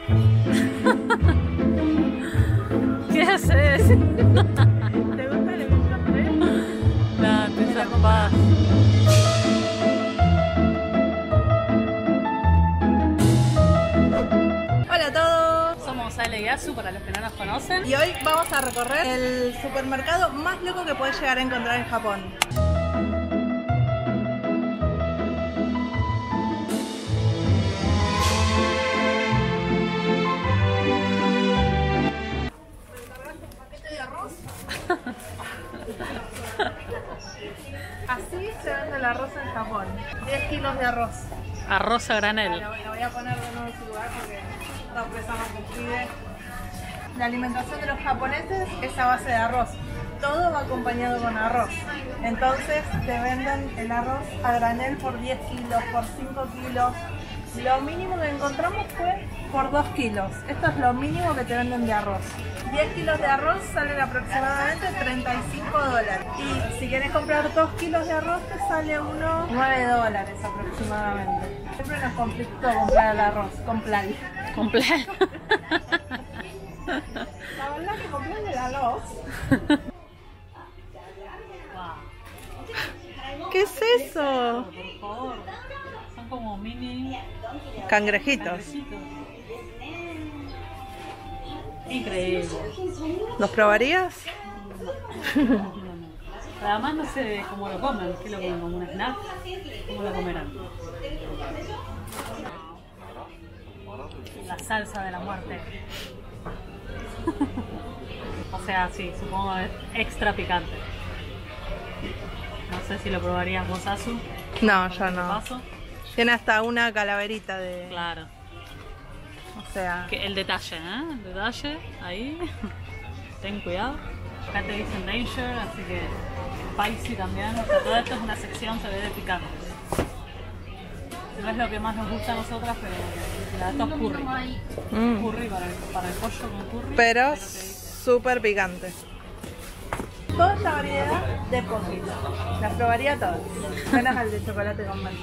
¿Qué haces? ¿Te gusta el evento 3? No, te zarpás. Hola a todos. Somos Ale y Azu, para los que no nos conocen. Y hoy vamos a recorrer el supermercado más loco que puedes llegar a encontrar en Japón. Así se vende el arroz en Japón. 10 kilos de arroz. Arroz a granel. Lo voy a poner de nuevo en su lugar porque esta presa no cumple. La alimentación de los japoneses es a base de arroz. Todo va acompañado con arroz. Entonces te venden el arroz a granel por 10 kilos, por 5 kilos. Lo mínimo que encontramos fue por 2 kilos. Esto es lo mínimo que te venden de arroz. 10 kilos de arroz salen aproximadamente $35. Y si quieres comprar 2 kilos de arroz te sale uno $9 aproximadamente. Siempre nos complicó comprar el arroz, comprar. Completo. La verdad que comprar el arroz. ¿Qué es eso? Por favor. Son como mini Cangrejitos. Increíble. ¿Los probarías? Además no sé cómo lo comen. ¿Qué lo comen? ¿Como un snack? ¿Cómo lo comerán? La salsa de la muerte. O sea, sí, supongo que es extra picante. No sé si lo probarías vos, Azu. No, yo no. Paso. Tiene hasta una calaverita de... Claro. O sea... Que el detalle, ¿eh? El detalle, ahí. Ten cuidado. Acá te dicen danger, así que spicy también. O sea, todo esto es una sección que ve de picante. No es lo que más nos gusta a nosotras, pero esto es curry. Curry para el pollo con curry. Pero súper picante. Toda esta variedad de pokis. Las probaría todas. Menos al de chocolate con menta.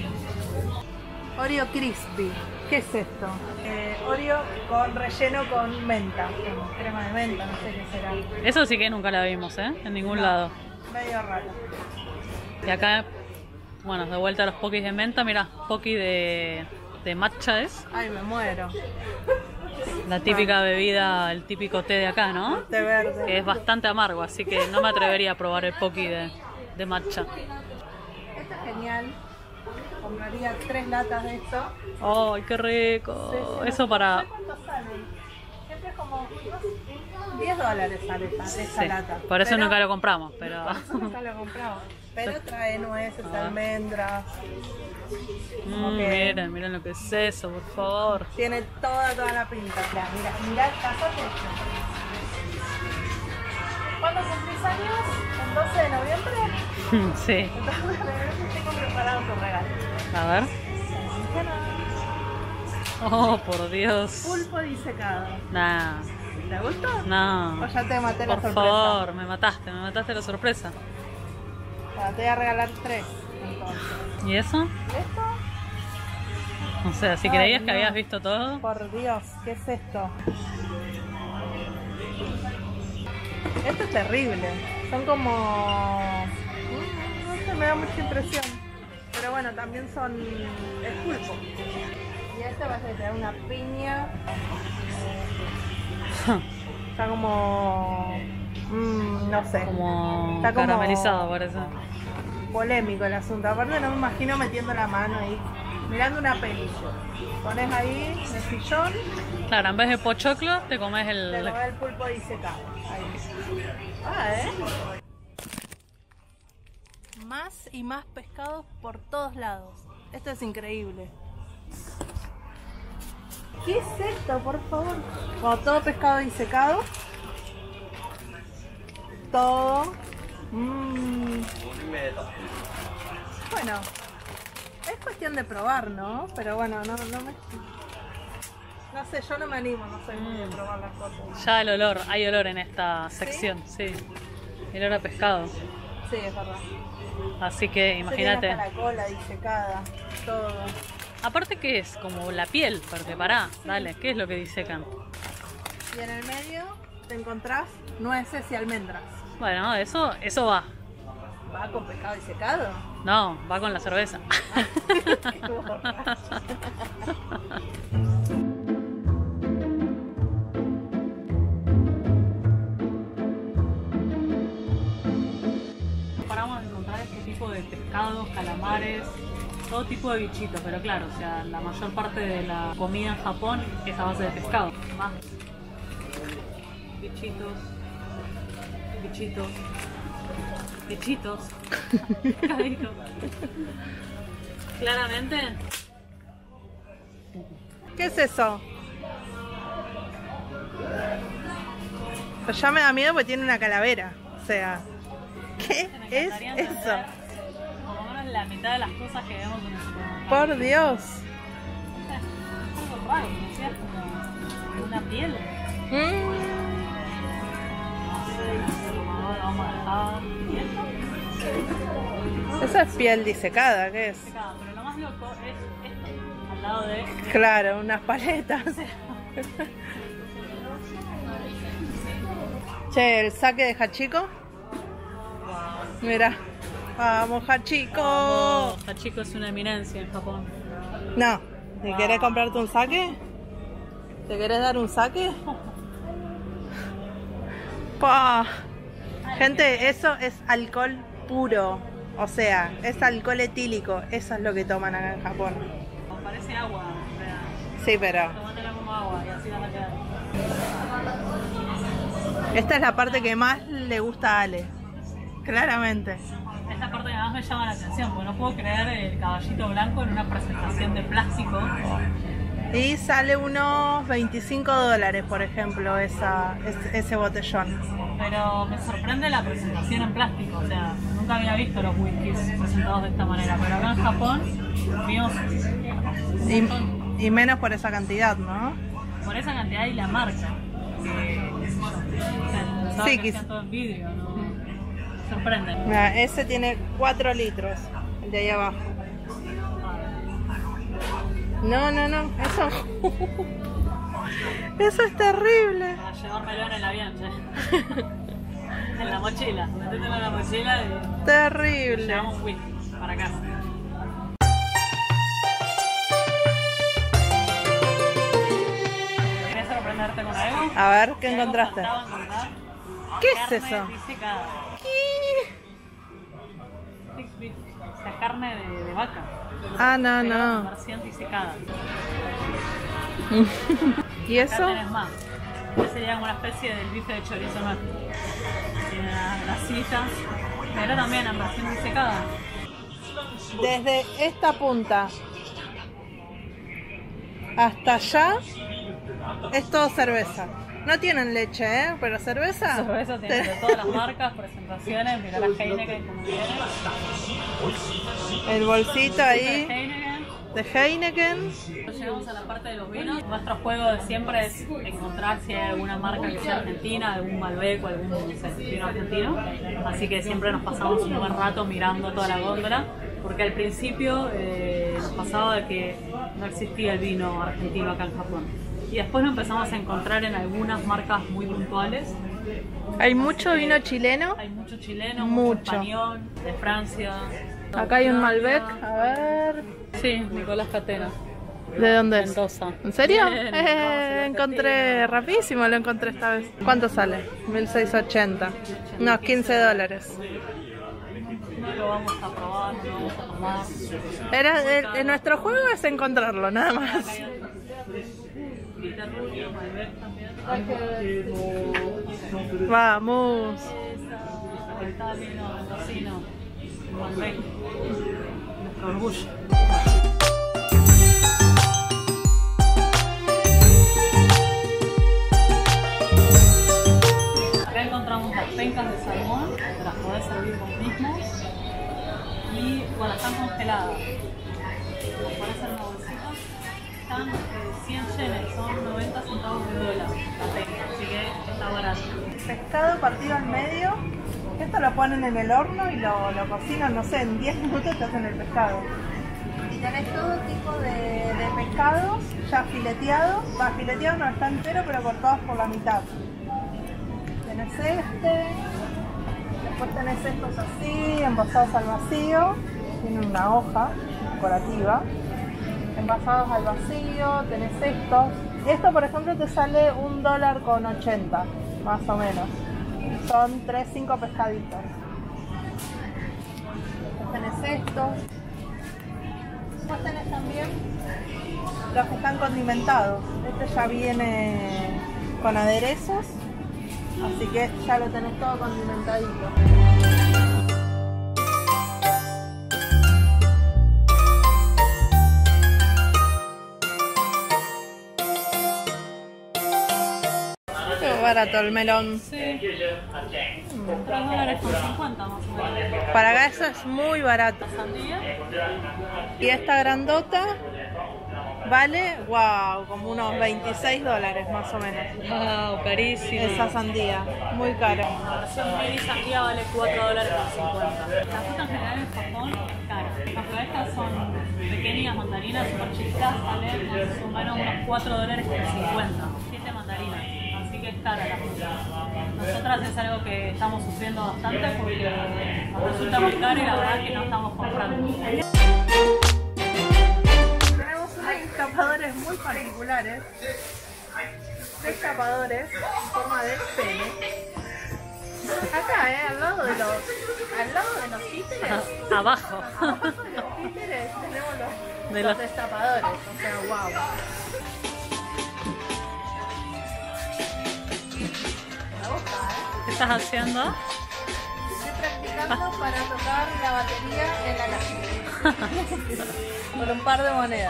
Oreo Crispy. ¿Qué es esto? Oreo con relleno con menta. Con crema de menta, no sé qué será. Eso sí que nunca la vimos, ¿eh? En ningún lado. Medio raro. Y acá, bueno, de vuelta a los pokis de menta. Mira, poki de matcha es. Ay, me muero. La típica bebida, el típico té de acá, ¿no? Té verde. Que es bastante amargo, así que no me atrevería a probar el poki de matcha. Esto es genial. Compraría 3 latas de esto. ¡Ay, qué rico! Sí, Eso para... ¿cuánto salen? Siempre es como $10 sale esa Sí, lata. por eso Pero- nunca lo compramos, pero... Por eso nunca lo compramos. Pero trae nueces, almendras. Como que Miren lo que es eso, por favor. tiene toda la pinta. Mirá, pasate. ¿Cuándo cumplís años? ¿El 12 de noviembre? Sí, Entonces tengo preparado tu regalo. a ver. Oh, por Dios. Pulpo disecado. Nah, ¿Te gustó? no. O ya te maté la Por sorpresa. favor, me mataste la sorpresa. Te voy a regalar 3. Entonces. ¿Y eso? ¿Esto? O sea, si Ay, creías que no. habías visto todo. Por Dios, ¿qué es esto? Esto es terrible. Son como... No sé, me da mucha impresión. Pero bueno, también son... Es pulpo. Y este va a tener una piña. Está como... no sé. Como Está como- caramelizado, parece. Polémico el asunto. Aparte no me imagino metiendo la mano ahí. Mirando una peli. Pones ahí el sillón. Claro, en vez de pochoclo, te comes Te el... lo ve el pulpo disecado. Ahí. Más y más pescados por todos lados. Esto es increíble. ¿Qué es esto, por favor? Como todo pescado disecado. Todo. Bueno, es cuestión de probar, ¿no? Pero bueno, no sé, yo no me animo, no soy muy de probar las cosas. Ya el olor, hay olor en esta sección, sí. El olor a pescado. Sí, es verdad. Así que Se imagínate. tiene hasta la cola disecada, todo. Aparte, ¿qué es? Como la piel, porque pará, dale, ¿qué es lo que disecan? Y en el medio te encontrás nueces y almendras. Bueno, eso va. ¿Va con pescado disecado? No, va con la cerveza. Qué borracho. Paramos de encontrar este tipo de pescados, calamares, todo tipo de bichitos, pero claro, o sea, la mayor parte de la comida en Japón es a base de pescado. Más bichitos, bichitos, bichitos, pescaditos. Claramente, ¿Qué es eso? Pues ya me da miedo porque tiene una calavera. O sea, ¿qué me es encantaría eso? entender por lo menos la mitad de las cosas que vemos en el supermercado. Por Dios. Es algo raro, como decías, como una piel. No sé, vamos a dejar. ¿Y esto? Esa es piel disecada, ¿qué es? Pero lo más loco es esto, al lado de... Claro, unas paletas. Che, el saque de Hachiko. Mira, vamos Hachiko. Hachiko es una eminencia en Japón. No, ¿te querés comprarte un saque? ¿Te querés dar un saque? Pa. Gente, eso es alcohol puro. O sea, es alcohol etílico. Eso es lo que toman acá en Japón. Parece agua, o sea, Sí, pero tómatela como agua y así van a quedar. esta es la parte que más le gusta a Ale. Claramente. Esta parte que más me llama la atención, porque no puedo creer el caballito blanco en una presentación de plástico. Y sale unos $25, por ejemplo, ese botellón. Pero me sorprende la presentación en plástico, o sea, nunca había visto los whiskies presentados de esta manera, pero acá en Japón vimos Y menos por esa cantidad, ¿no? por esa cantidad y la marca. Sí, que sea todo en vidrio, ¿no? Sorprende. Mira, ese tiene 4 litros, el de ahí abajo. No, eso... Eso es terrible. Para llevármelo en el avión, ya. En la mochila, metételo en la mochila y Terrible. llevamos un whisky para casa. ¿Querés sorprenderte con algo? A ver, ¿qué Algo encontraste? faltaba encontrar. ¿Qué es Carne eso? disecada. ¿Qué? Fixed beef, o sea, carne de vaca. Ah, no, Pero no. en versión disecada. ¿Y Acá eso? tenés más. Este sería como una especie del bife de chorizo nuestro. Tiene las grasitas. Pero también en versión disecada. Desde esta punta hasta allá es todo cerveza. No tienen leche, ¿eh? Pero cerveza. Cerveza tiene de todas las marcas, presentaciones. Mirá la Heineken como viene. El bolsito ahí Heineken. de Heineken. Llegamos a la parte de los vinos. Nuestro juego de siempre es encontrar si hay alguna marca que sea argentina, algún Malbec o algún, no sé, vino argentino. Así que siempre nos pasamos un buen rato mirando toda la góndola, porque al principio nos pasaba de que no existía el vino argentino acá en Japón. Y después lo empezamos a encontrar en algunas marcas muy puntuales. Hay mucho vino chileno. Hay mucho chileno, Mucho. mucho español, de Francia. Acá hay un Australia. Malbec. A ver. Sí, Nicolás Catena. ¿De dónde es? Mendoza. ¿En serio? Bien, Mendoza, Encontré rapidísimo, lo encontré esta vez. ¿Cuánto sale? 1680. No, $15. No lo vamos a probar, no lo vamos a tomar. Nuestro juego es encontrarlo, nada más. Peter Rubio, Malbec también. Vamos. El vino mendocino, Malbec. Nuestro orgullo. Acá encontramos las pencas de salmón, te las podés servir vos mismo. Y bueno, están congeladas. Las podés hacer una bolsita. Están 100 yenes, son 90 centavos de dólar la penca, así que está barato. Pescado partido al medio. Esto lo ponen en el horno y lo cocinan, no sé, en 10 minutos te hacen el pescado. Y tenés todo tipo de pescados ya fileteados. Va, fileteados no está entero, pero cortados por la mitad. Tenés este. Después tenés estos así, envasados al vacío. Tienen una hoja decorativa. Envasados al vacío. Tenés estos. Esto, por ejemplo, te sale $1.80, más o menos. Son 3-5 pescaditos. Después tenés estos. Después tenés también los que están condimentados. Este ya viene con aderezos, así que ya lo tenés todo condimentadito. Qué barato el melón. Sí. $3.50 más o menos. Para acá eso es muy barato. Sandía. Y esta grandota vale, wow, como unos $26 más o menos. Wow, carísimo. Esa sandía, muy cara. La versión mini sandía vale $4.50. La fruta en general en Japón es cara. Aunque estas son pequeñas mandarinas super chiquitas, salen más o menos unos $4.50. 7 mandarinas. Así que es cara la fruta. Nosotras es algo que estamos sufriendo bastante porque nos resulta muy caro y la verdad es que no estamos comprando. Tenemos unos escapadores muy particulares. Escapadores en forma de pene. Acá, al lado de los títeres. Abajo. Abajo de los títeres tenemos De los los- destapadores. O sea, wow. Me gusta, ¿Qué estás haciendo? Estoy practicando para tocar la batería en la casa. Con un par de monedas.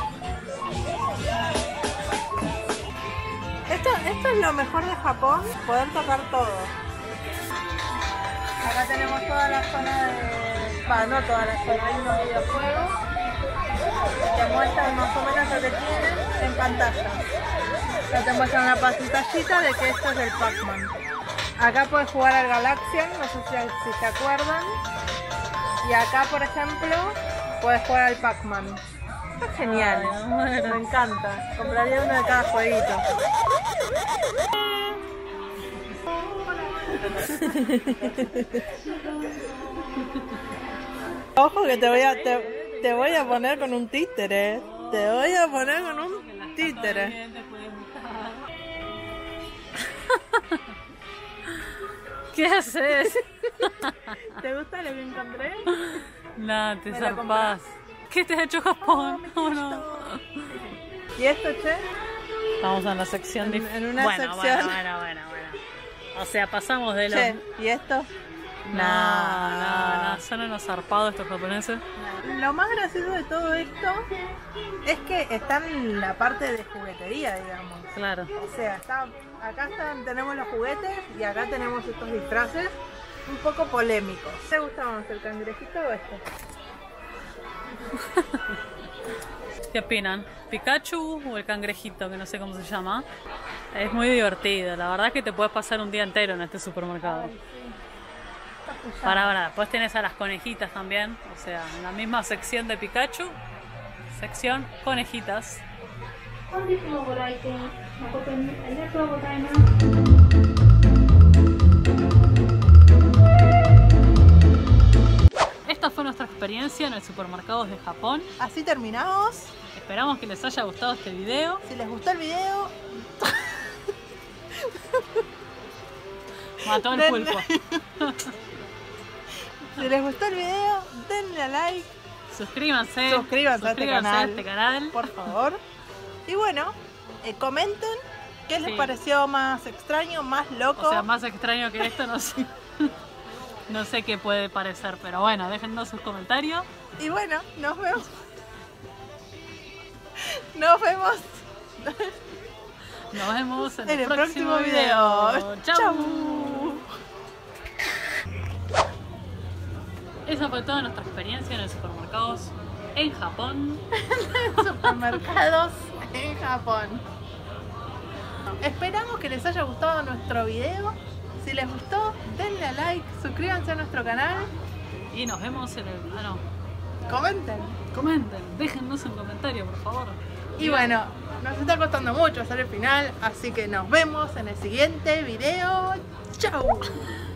Esto es lo mejor de Japón, poder tocar todo. Acá tenemos toda la zona de... no toda la zona, hay unos videojuegos que te muestran más o menos lo que tienen en pantalla. Ya te muestran la pantallita de que esto es el Pac-Man. Acá puedes jugar al Galaxian, no sé si se acuerdan. Y acá, por ejemplo, puedes jugar al Pac-Man. Está genial, me encanta. Compraría uno de cada jueguito. Ojo que te voy a poner con un títere. Te voy a poner con un títere. ¿Qué haces? ¿Te gusta lo que encontré? No, te ¿Me lo zarpás. ¿Qué te ha hecho Japón? Oh, no. ¿Y esto, che? Estamos en la sección de... En una sección. Bueno. O sea, pasamos de los... Che, ¿y esto? No, son unos zarpados estos japoneses. Lo más gracioso de todo esto es que está en la parte de juguetería, digamos. Claro. O sea, tenemos los juguetes y acá tenemos estos disfraces un poco polémicos. ¿Te gusta más el cangrejito o esto? ¿Qué opinan? ¿Pikachu o el cangrejito, que no sé cómo se llama? Es muy divertido, la verdad es que te puedes pasar un día entero en este supermercado. Para, después tenés a las conejitas también, o sea, en la misma sección de Pikachu, sección conejitas. Esta fue nuestra experiencia en el supermercado de Japón. Así terminamos. Esperamos que les haya gustado este video. Si les gustó el video, Mató el pulpo. si les gustó el video, denle a like, Suscríbanse suscríbanse a este canal. por favor. Y bueno, comenten qué les Sí. pareció más extraño, más loco. O sea, más extraño que esto, no sé. No sé qué puede parecer, pero bueno, déjennos sus comentarios. Y bueno, nos vemos. Nos vemos Nos vemos en en el próximo video. ¡Chau! Chau. Esa fue toda nuestra experiencia en los supermercados en Japón. Supermercados en Japón. Esperamos que les haya gustado nuestro video. Si les gustó, denle a like, suscríbanse a nuestro canal. Y nos vemos en el... comenten. Comenten, déjennos un comentario, por favor. Y bueno, nos está costando mucho hacer el final, así que nos vemos en el siguiente video. ¡Chao!